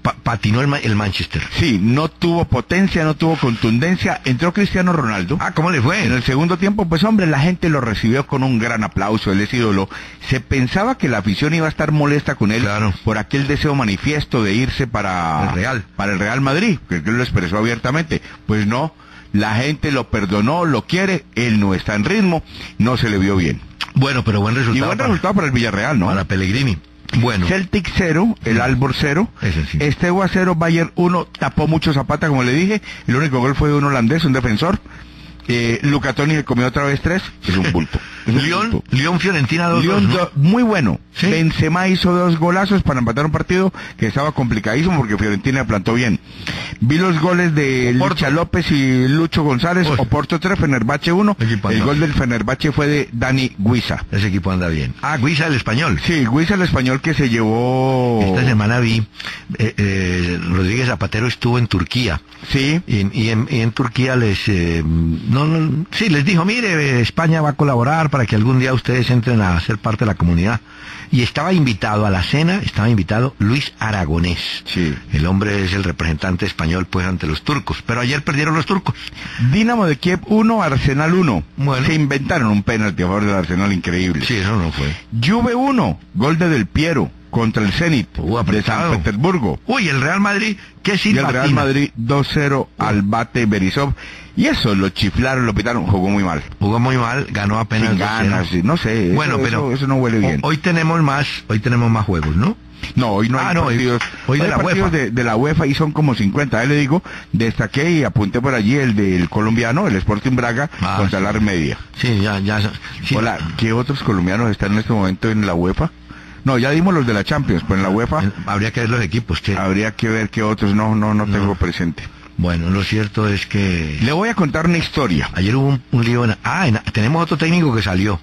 pa patinó el, el Manchester.
Sí, no tuvo potencia, no tuvo contundencia. Entró Cristiano Ronaldo.
Ah, ¿cómo le fue?
En el segundo tiempo, pues hombre, la gente lo recibió con un gran aplauso, él es ídolo. Se pensaba que la afición iba a estar molesta con él,
claro,
por aquel deseo manifiesto de irse para
el Real,
para el Real Madrid, que él lo expresó abiertamente. Pues no, la gente lo perdonó, lo quiere, él no está en ritmo, no se le vio bien.
Bueno, pero buen resultado.
Y buen resultado para el Villarreal, ¿no?
Para Pellegrini. Bueno.
Celtic cero, el Albor cero,
sí.
Steaua cero, Bayern uno, tapó mucho Zapata, como le dije, el único gol fue de un holandés, un defensor. Eh, Luca Toni se comió otra vez tres, es un bulto.
León, León Fiorentina dos
León,
dos, ¿no?
Muy bueno.
¿Sí?
Benzema hizo dos golazos para empatar un partido que estaba complicadísimo porque Fiorentina plantó bien. Vi los goles de Licha López y Lucho González,
Uy.
Oporto tres, Fenerbahce uno. El gol del Fenerbahce fue de Dani Guisa.
Ese equipo anda bien. Ah, Guisa el español.
Sí, Guisa el español que se llevó...
Esta semana vi, eh, eh, Rodríguez Zapatero estuvo en Turquía.
Sí.
Y, y, en, y en Turquía les... Eh, no, no, sí, les dijo, mire, España va a colaborar para que algún día ustedes entren a ser parte de la comunidad. Y estaba invitado a la cena, estaba invitado Luis Aragonés.
Sí.
El hombre es el representante español, pues, ante los turcos. Pero ayer perdieron los turcos.
Dinamo de Kiev uno, Arsenal uno.
Bueno.
Se inventaron un penalti a favor del Arsenal increíble.
Sí, eso no fue.
Juve uno, gol de Del Piero contra el Zenit
uh,
de San Petersburgo.
Uy, el Real Madrid, qué
Y
simpatina.
el Real Madrid dos cero al bate Berizov. Y eso, lo chiflaron, lo pitaron, jugó muy mal.
Jugó muy mal, ganó apenas
Sin ganas, sí, no sé.
Bueno,
eso,
pero
eso, eso no huele bien.
Hoy tenemos más, hoy tenemos más juegos, ¿no?
No, hoy no
ah,
hay
no,
partidos.
Hoy, hoy de
hay
la
partidos
UEFA.
De, de la UEFA y son como cincuenta. Ahí le digo, destaqué y apunté por allí el del colombiano, el Sporting Braga,
ah,
contra
sí.
la Armedia.
Sí, ya, ya. Sí.
Hola, ¿qué otros colombianos están en este momento en la UEFA? No, ya dimos los de la Champions, pero en la UEFA...
Habría que ver los equipos, que...
Habría que ver qué otros, no, no, no tengo
no.
presente.
Bueno, lo cierto es que...
Le voy a contar una historia.
Ayer hubo un, un lío... En... Ah, en... tenemos otro técnico que salió.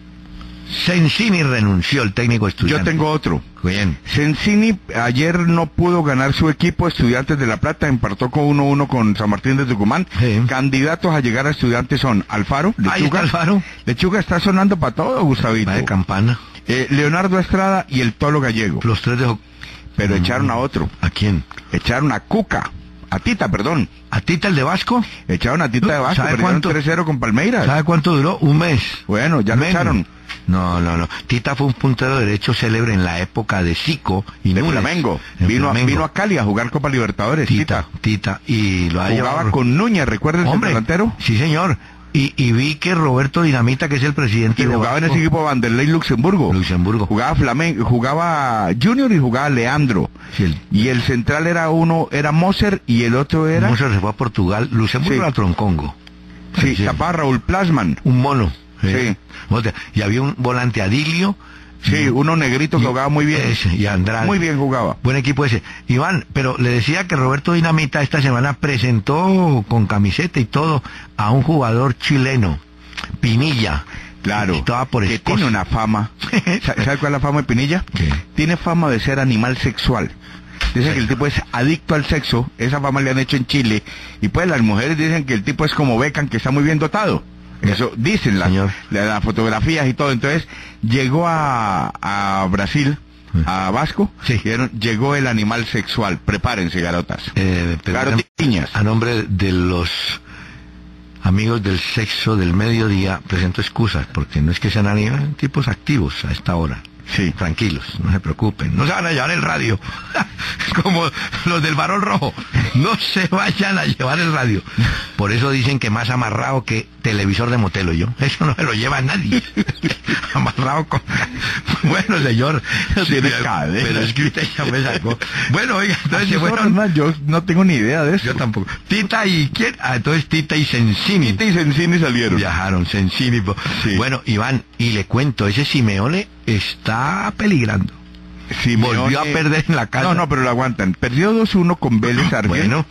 Sensini renunció, el técnico estudiante.
Yo tengo otro.
Bien.
Sensini ayer no pudo ganar su equipo, Estudiantes de La Plata, empató con uno uno con San Martín de Tucumán.
Sí.
Candidatos a llegar a Estudiantes son Alfaro, Lechuga.
Ahí está Alfaro.
Lechuga está sonando para todo, Gustavito.
Va de campana.
Eh, Leonardo Estrada y el Tolo Gallego.
Los tres de...
Pero
mm.
echaron a otro.
¿A quién?
Echaron a Cuca. A Tita, perdón.
¿A Tita el de Vasco?
Echaron a Tita de Vasco,
¿Sabe
perdieron
cuánto?
tres cero con Palmeiras.
¿Sabe cuánto duró? Un mes.
Bueno, ya lo
Menos.
echaron.
No, no, no. Tita fue un puntero derecho célebre en la época de Zico y
De
Núñez.
Flamengo.
En
Vino,
Flamengo.
A, vino a Cali a jugar Copa Libertadores.
Tita, Tita. Y lo ha
Jugaba
llevado...
con Núñez, ¿recuerdas el
Hombre,
delantero?
sí, señor. Y, y vi que Roberto Dinamita, que es el presidente
Y
de
jugaba en
Vasco,
ese equipo Vanderlei Luxemburgo.
Luxemburgo.
Jugaba Flamengo, jugaba Junior y jugaba Leandro.
Sí, el-
Y el central era uno, era Moser y el otro era...
Moser se fue a Portugal. Luxemburgo
Sí.
era Troncongo.
Sí, tapaba Raúl Plasman.
Un mono.
Sí.
O sea, y había un volante Adilio.
Sí, uno negrito que
y-
jugaba muy bien.
Ese, y Andrade.
Muy bien jugaba.
Buen equipo ese. Iván, pero le decía que Roberto Dinamita esta semana presentó con camiseta y todo a un jugador chileno, Pinilla.
Claro,
Estaba por
que
Escocia.
tiene una fama. Sa- ¿Sabe cuál es la fama de Pinilla?
¿Qué?
Tiene fama de ser animal sexual. Dicen
Sí.
que el tipo es adicto al sexo. Esa fama le han hecho en Chile. Y pues las mujeres dicen que el tipo es como Beckham, que está muy bien dotado. Eso dicen las,
Señor.
la- las fotografías y todo. Entonces llegó a, a Brasil, a Vasco,
Sí.
y dijeron, llegó el animal sexual. Prepárense, garotas.
Eh, pero
Garotiñas.
a nombre de los amigos del sexo del mediodía, presento excusas, porque no es que sean ani- tipos activos a esta hora.
Sí.
Tranquilos, no se preocupen, no se van a llevar el radio, como los del Barón Rojo, no se vayan a llevar el radio. Por eso dicen que más amarrado que televisor de motelo, yo, eso no se lo lleva nadie, amarrado con... Bueno, señor,
Tiene
pero-
cadena.
pero es que usted ya me sacó. Bueno, oiga, entonces
Así
se
son,
fueron...
hermano, yo no tengo ni idea de eso.
Yo tampoco. Tita y ¿quién? Ah, entonces Tita y Sensini.
Tita y Sensini salieron.
Viajaron, Sensini. po-
Sí.
Bueno, Iván, y le cuento, ese Simeone está peligrando.
Simeone-
Volvió a perder en la casa.
No, no, pero lo aguantan. Perdió dos uno con Vélez Argel.
Bueno,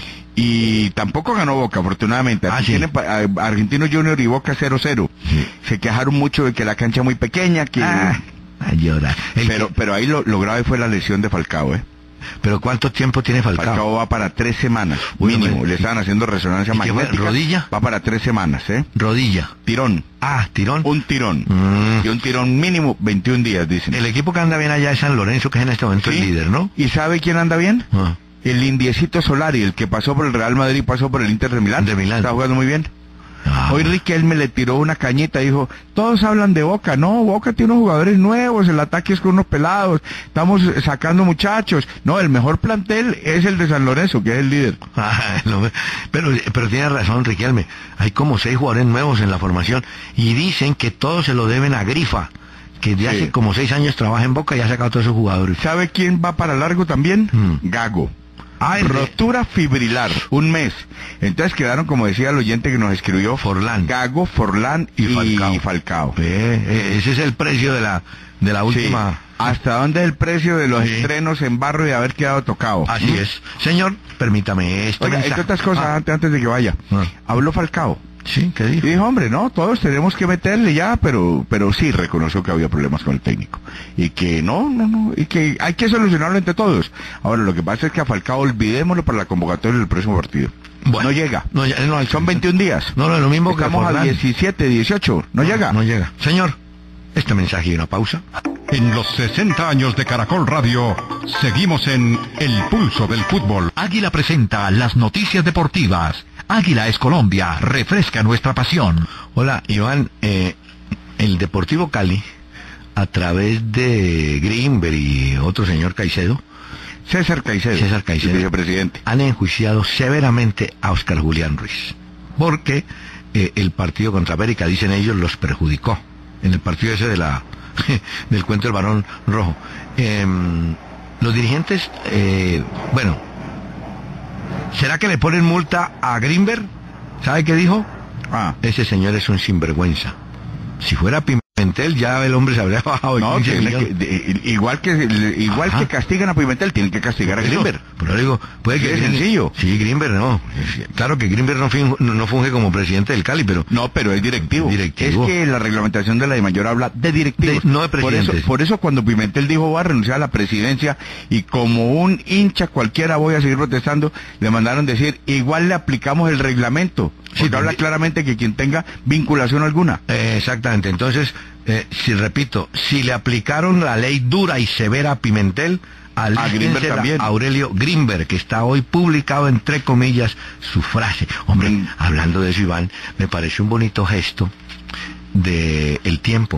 Y tampoco ganó Boca, afortunadamente.
Ah,
Aquí
sí.
tiene pa- a- Argentino Junior y Boca cero cero.
Sí.
Se quejaron mucho de que la cancha es muy pequeña, que...
ah, a llorar. El
pero
que-
pero ahí lo, lo grave fue la lesión de Falcao, ¿eh?
pero ¿cuánto tiempo tiene Falcao?
Falcao va para tres semanas,
Uy,
mínimo.
hombre.
Le estaban haciendo resonancia
¿Y qué fue?
magnética.
¿Rodilla?
Va para tres semanas, ¿eh?
Rodilla.
Tirón.
Ah, tirón.
Un tirón.
Mm.
Y un tirón mínimo veintiún días, dicen.
El equipo que anda bien allá es San Lorenzo, que es en este momento
¿Sí?
el líder, ¿no?
¿Y sabe quién anda bien?
Ah.
El indiecito Solari, el que pasó por el Real Madrid y pasó por el Inter de Milán.
De Milán.
Está jugando muy bien.
Ah,
Hoy Riquelme le tiró una cañita, dijo, todos hablan de Boca, no, Boca tiene unos jugadores nuevos, el ataque es con unos pelados, estamos sacando muchachos, no, el mejor plantel es el de San Lorenzo, que es el líder.
Ah, no, pero, pero tiene razón Riquelme, hay como seis jugadores nuevos en la formación y dicen que todos se lo deben a Grifa, que de
Sí.
hace como seis años trabaja en Boca y ha sacado a todos esos jugadores.
¿Sabe quién va para largo también?
Mm.
Gago.
Ah, el de-
Rotura fibrilar, un mes. Entonces quedaron, como decía el oyente que nos escribió,
Forlán.
Gago, Forlán y,
Y Falcao.
Falcao.
Eh, eh, ese es el precio de la de la
Sí.
última.
¿Hasta dónde es el precio de los
Sí.
estrenos en barro y haber quedado tocado?
Así
¿Mm?
es. Señor, permítame esto.
Oiga, entre otras cosas,
Ah,
antes, antes de que vaya,
Ah.
habló Falcao.
sí, ¿qué
Y
dijo?
dijo, hombre, no, todos tenemos que meterle ya, pero pero sí reconoció que había problemas con el técnico. Y que no, no, no, y que hay que solucionarlo entre todos. Ahora, lo que pasa es que a Falcao olvidémoslo para la convocatoria del próximo partido.
Bueno,
no llega.
No, ya- no alcanza.
Son veintiún días.
No, no, es lo mismo que
Estamos a
Forlán.
diecisiete, dieciocho. No, llega.
No llega. Señor, este mensaje y una pausa.
En los sesenta años de Caracol Radio, seguimos en El Pulso del Fútbol.
Águila presenta las noticias deportivas. Águila es Colombia, refresca nuestra pasión.
Hola, Iván. Eh, el Deportivo Cali, a través de Grimber y otro señor Caicedo,
César Caicedo.
César Caicedo.
el vicepresidente.
han enjuiciado severamente a Oscar Julián Ruiz. Porque eh, el partido contra América, dicen ellos, los perjudicó. En el partido ese de la del cuento del varón rojo. Eh, los dirigentes, eh, bueno, ¿será que le ponen multa a Grimber? ¿Sabe qué dijo?
Ah,
Ese señor es un sinvergüenza. Si fuera Pimentel, ya el hombre se habría bajado. de
no,
quince
tiene
millones.
que- de- igual que igual
Ajá.
que castigan a Pimentel, tienen que castigar a
Eso,
Grimber.
Pero digo, puede que...
Es sencillo.
Sí, Grimber no. Claro que Grimber no, fin- no funge como presidente del Cali, pero...
No, pero es directivo.
Directivo.
Es que la reglamentación de la DIMAYOR habla de directivos.
De- no de
por
presidentes.
eso, por eso cuando Pimentel dijo va a renunciar a la presidencia y como un hincha cualquiera voy a seguir protestando, le mandaron decir igual le aplicamos el reglamento.
Sí,
Porque habla
también.
claramente que quien tenga vinculación alguna.
Eh, exactamente. Entonces, eh, si repito, si le aplicaron la ley dura y severa a Pimentel, al
A Grimber también.
Aurelio Grimber, que está hoy publicado entre comillas su frase. Hombre,
Mm.
hablando de eso, Iván, me parece un bonito gesto de El Tiempo.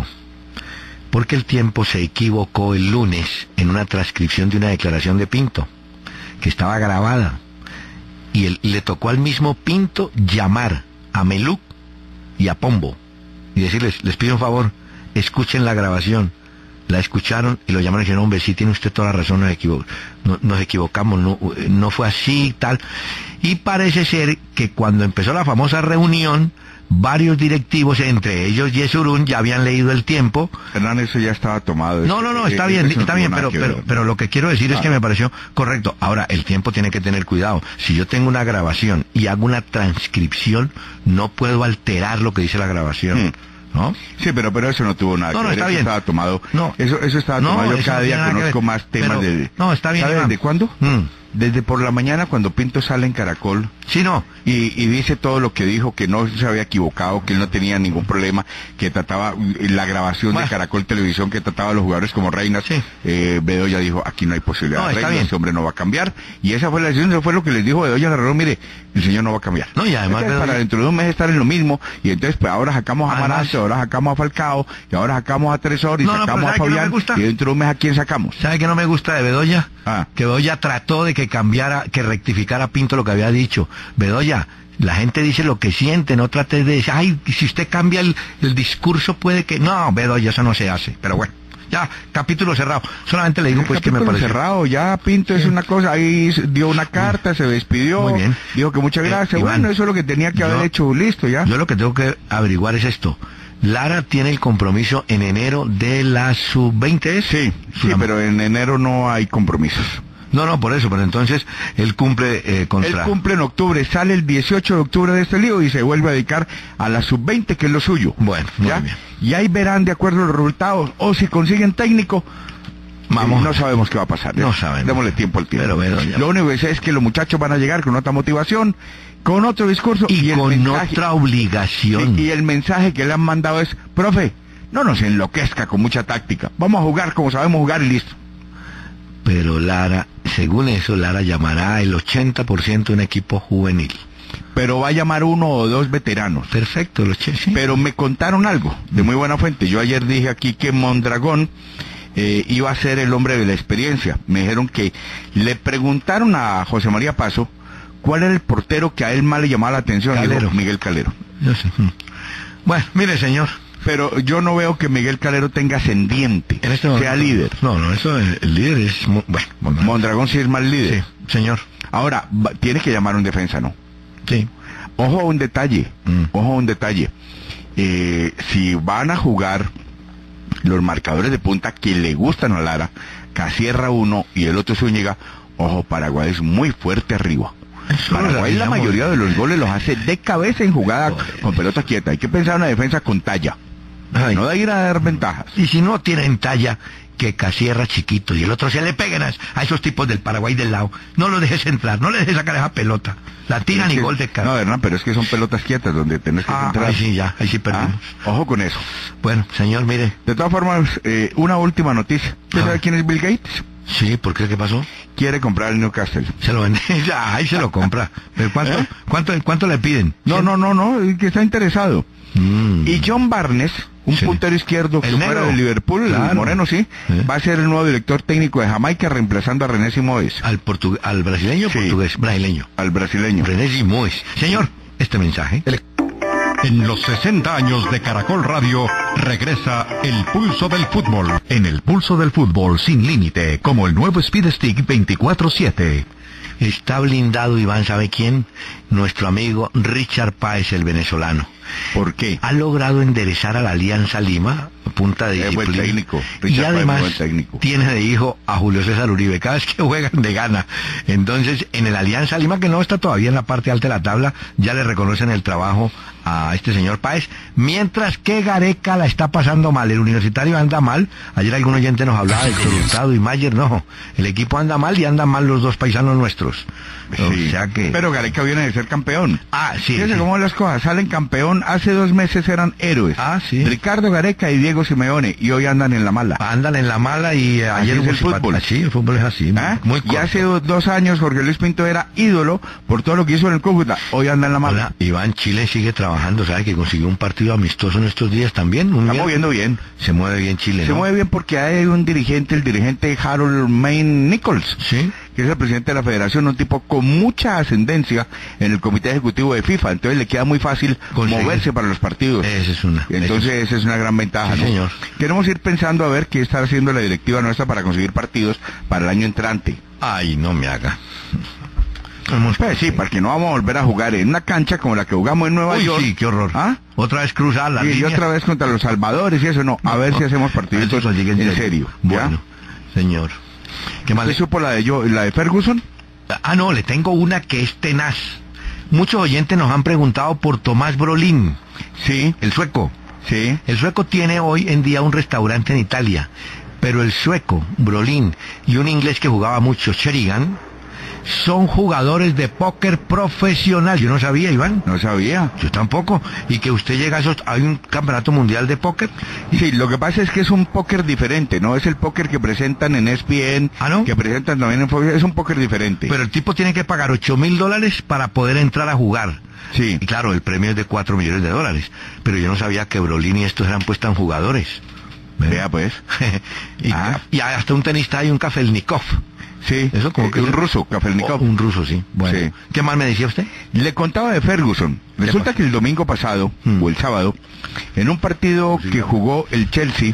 Porque El Tiempo se equivocó el lunes en una transcripción de una declaración de Pinto, que estaba grabada. Y él, le tocó al mismo Pinto llamar a Meluc y a Pombo y decirles, les pido un favor, escuchen la grabación. La escucharon y lo llamaron y dijeron, hombre, sí tiene usted toda la razón, nos, equivo no, nos equivocamos, no, no fue así, tal. Y parece ser que cuando empezó la famosa reunión, varios directivos, entre ellos Yesurún, ya habían leído El Tiempo.
Hernán, eso ya estaba tomado.
No, no, no,
Eh,
está
eh,
bien,
eso no
está
tuvo
bien,
nada
pero,
que
pero,
ver.
pero lo que quiero decir es
Ah.
que me pareció correcto. Ahora, El Tiempo tiene que tener cuidado. Si yo tengo una grabación y hago una transcripción, no puedo alterar lo que dice la grabación,
Mm.
¿no?
Sí, pero pero eso no tuvo nada
No,
que
no,
ver.
está
eso
bien.
estaba tomado.
No.
Eso eso estaba
No,
tomado. Yo
eso
cada
no
día
tiene nada que
conozco
ver.
más temas
Pero-
de.
no, está bien,
¿Sabe
Iván.
desde cuándo?
Mm.
Desde por la mañana cuando Pinto sale en Caracol
Sí, no.
y, y dice todo lo que dijo, que no se había equivocado, que él no tenía ningún problema, que trataba la grabación
Bueno.
de Caracol Televisión, que trataba a los jugadores como reinas.
Sí.
Eh, Bedoya dijo, aquí no hay posibilidad
No,
de
está
arreglo,
bien.
ese hombre no va a cambiar. Y esa fue la decisión, eso fue lo que les dijo Bedoya Guerrero, mire, el señor no va a cambiar.
No, y además
Entonces,
Bedoya-
para dentro de un mes estar en lo mismo, y entonces pues ahora sacamos a
Además-
Marante, ahora sacamos a Falcao, y ahora sacamos a Tresor, y
No, no, pero
sacamos a
¿sabe qué no me
Fabián,
gusta?
y dentro de un mes a quién sacamos.
¿Sabe qué no me gusta de Bedoya?
Ah.
Que Bedoya trató de que cambiara, que rectificara Pinto lo que había dicho. Bedoya, la gente dice lo que siente, no trate de decir, ay, si usted cambia el, el discurso puede que... No, Bedoya, eso no se hace. Pero bueno, ya, capítulo cerrado. Solamente le digo pues que me
Capítulo
pareció...
cerrado, ya Pinto es una cosa, ahí s- dio una carta, se despidió,
Muy bien.
dijo que muchas
Eh,
gracias,
Iván,
bueno, eso es lo que tenía que
yo-
haber hecho, listo, ya.
Yo lo que tengo que averiguar es esto. Lara tiene el compromiso en enero de la sub veinte, ¿es?
Sí, sí,
Sudam-
pero en enero no hay compromisos.
No, no, por eso, pero entonces él cumple eh,
Él
contra...
cumple en octubre, sale el dieciocho de octubre de este lío y se vuelve a dedicar a la sub veinte, que es lo suyo.
Bueno, muy
¿Ya?
bien.
Y ahí verán de acuerdo a los resultados, o si consiguen técnico,
Vamos.
No sabemos qué va a pasar.
No sabemos.
Démosle tiempo al tiempo.
Pero, pero, ya.
Lo único que sé es que los muchachos van a llegar con otra motivación, con otro discurso
Y,
y, el
con
mensaje,
otra obligación.
sí, y el mensaje que le han mandado es, profe, no nos enloquezca con mucha táctica. Vamos a jugar como sabemos jugar y listo.
Pero Lara, según eso, Lara llamará el ochenta por ciento de un equipo juvenil.
Pero va a llamar uno o dos veteranos.
Perfecto, los che, sí.
Pero me contaron algo de muy buena fuente. Yo ayer dije aquí que Mondragón eh, iba a ser el hombre de la experiencia. Me dijeron que le preguntaron a José María Paso cuál era el portero que a él más le llamaba la atención.
Calero.
Dijo, Miguel Calero.
Yo sé. Bueno, mire, señor.
Pero yo no veo que Miguel Calero tenga ascendiente,
En este momento,
sea líder.
No, no, eso, el, el líder es... Mo- Bueno, Mondragón.
Mondragón sí es más líder.
Sí, señor.
Ahora, va- tiene que llamar a un defensa, ¿no?
Sí.
Ojo a un detalle,
Mm.
ojo a un detalle. Eh, si van a jugar los marcadores de punta que le gustan a Lara, Casierra uno y el otro Zúñiga, ojo, Paraguay es muy fuerte arriba.
Eso lo
Paraguay la
digamos.
mayoría de los goles los hace de cabeza en jugada
Joder.
con pelota quieta. Hay que pensar en una defensa con talla,
Ay.
no de ir a dar ventajas.
Y si no tienen talla, que Casierra chiquito y el otro se le peguen a, a esos tipos del Paraguay del lado. No los dejes entrar, no les dejes sacar esa pelota. La tiran
Es
y
que-
gol de cara.
No, Hernán, pero es que son pelotas quietas donde tenés que
Ah,
entrar.
ahí sí, ya, ahí sí perdimos.
Ah, ojo con eso.
Bueno, señor, mire.
De todas formas, eh, una última noticia. ¿Usted
A
sabe
ver.
quién es Bill Gates?
Sí, ¿por qué? ¿Qué pasó?
Quiere comprar el Newcastle.
Se lo vende, ya, ahí se lo compra. ¿Pero cuánto,
¿Eh?
cuánto, cuánto le piden?
No, no, no, no, es que está interesado.
Mm.
Y John Barnes, un
Sí.
puntero izquierdo que
El
fuera
negro.
de Liverpool, el
Claro.
moreno, sí,
¿Eh?
va a ser el nuevo director técnico de Jamaica, reemplazando a René Simoes,
Al, portu- al brasileño o
Sí.
portugués, brasileño.
al brasileño.
René Simões. Señor, este mensaje.
En los sesenta años de Caracol Radio regresa El Pulso del Fútbol. En El Pulso del Fútbol sin límite, como el nuevo Speed Stick veinticuatro siete.
Está blindado, Iván, ¿sabe quién? Nuestro amigo Richard Páez, el venezolano.
¿Por qué?
Ha logrado enderezar a la Alianza Lima, a punta de
Es buen
disciplina.
técnico.
Y
Richard Páez es
además
buen técnico.
tiene de hijo a Julio César Uribe. Cada vez que juegan de gana. Entonces, en el Alianza Lima, que no está todavía en la parte alta de la tabla, ya le reconocen el trabajo a este señor Páez. Mientras que Gareca la está pasando mal. El Universitario anda mal. Ayer algún oyente nos hablaba de Hurtado y Mayer. No, el equipo anda mal y andan mal los dos paisanos nuestros. O
Sí.
sea que...
Pero Gareca viene de ser campeón.
Ah, sí.
Fíjense
sí.
cómo las cosas, salen campeón, hace dos meses eran héroes.
Ah, sí.
Ricardo Gareca y Diego Simeone, y hoy andan en la mala.
Andan en la mala y eh,
Así
ayer
es
hubo
el
simpatía.
fútbol.
Sí, el fútbol es así, muy,
¿Ah?
muy
y
corto.
hace do- dos años Jorge Luis Pinto era ídolo por todo lo que hizo en el Cúcuta, hoy anda en la mala.
Hola, Iván, Chile sigue trabajando, ¿sabe? Que consiguió un partido amistoso en estos días también. Un
Está
miércoles.
moviendo bien.
Se mueve bien Chile,
Se
¿no?
mueve bien porque hay un dirigente, el dirigente Harold Main Nichols,
Sí.
que es el presidente de la federación, un tipo con mucha ascendencia en el comité ejecutivo de FIFA, entonces le queda muy fácil
Conseguir.
moverse para los partidos.
Esa es una.
Entonces
esa
esa es una gran ventaja,
Sí,
¿no?
señor.
Queremos ir pensando a ver qué está haciendo la directiva nuestra para conseguir partidos para el año entrante.
es- Ay, no me haga. Vamos,
Pues sí, porque no vamos a volver a jugar en una cancha como la que jugamos en Nueva
Uy,
York.
sí, qué horror.
¿Ah?
Otra vez cruzar la
Y, y
línea.
otra vez contra los salvadores y eso, no. A ver si hacemos
A ver si
partiditos
consiguen
en serio. ¿ya?
Bueno, señor. ¿Qué más?
¿Usted
le-
supo la de yo, la de Ferguson?
Ah, no, le tengo una que es tenaz. Muchos oyentes nos han preguntado por Tomás Brolin,
Sí,
el sueco.
sí.
El sueco tiene hoy en día un restaurante en Italia, pero el sueco, Brolin, y un inglés que jugaba mucho, Sheringham, son jugadores de póker profesional. Yo no sabía, Iván.
No sabía.
Yo tampoco. Y que usted llega a esos... Hay un campeonato mundial de póker.
Sí, lo que pasa es que es un póker diferente, no es el póker que presentan en E S P N,
Ah, ¿no?
que presentan también en Fox, es un póker diferente.
Pero el tipo tiene que pagar ocho mil dólares para poder entrar a jugar.
Sí.
Y claro, el premio es de cuatro millones de dólares. Pero yo no sabía que Brolin y estos eran pues tan jugadores.
Vea pues.
y,
Ah.
y hasta un tenista hay un Kafelnikov.
Sí.
Eso como
Eh,
que
un ruso, Kafelnikov.
Oh, un ruso, sí. Bueno.
Sí.
¿Qué más me decía usted?
Le contaba de Ferguson. Resulta
pasó?
que el domingo pasado,
Hmm.
o el sábado, en un partido
Sí,
que
no.
jugó el Chelsea,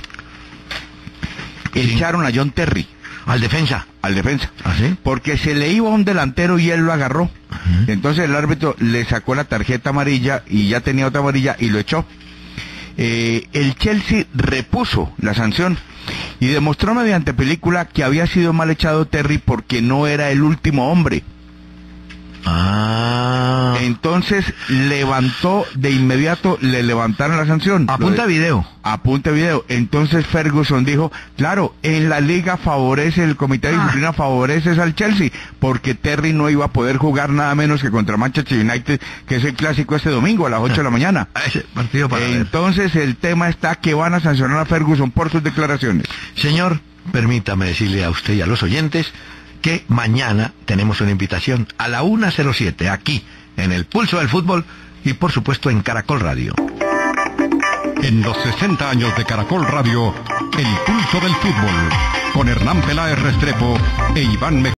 echaron a John Terry,
Al defensa.
al defensa,
¿Ah, sí?
porque se le iba a un delantero y él lo agarró. Entonces el árbitro le sacó la tarjeta amarilla y ya tenía otra amarilla y lo echó. Eh, el Chelsea repuso la sanción y demostró mediante película que había sido mal echado Terry porque no era el último hombre.
Ah.
Entonces levantó de inmediato, le levantaron la sanción.
Apunta
de,
video.
Apunta video. Entonces Ferguson dijo, claro, en la liga favorece, el comité de disciplina ah. favorece al Chelsea, porque Terry no iba a poder jugar nada menos que contra Manchester United, que es el clásico este domingo a las ocho de la mañana.
Ese partido para
Entonces
ver.
El tema está que van a sancionar a Ferguson por sus declaraciones.
Señor, permítame decirle a usted y a los oyentes que mañana tenemos una invitación a la una cero siete aquí en el Pulso del Fútbol y por supuesto en Caracol Radio.
En los sesenta años de Caracol Radio, el Pulso del Fútbol con Hernán Peláez Restrepo e Iván Mejía.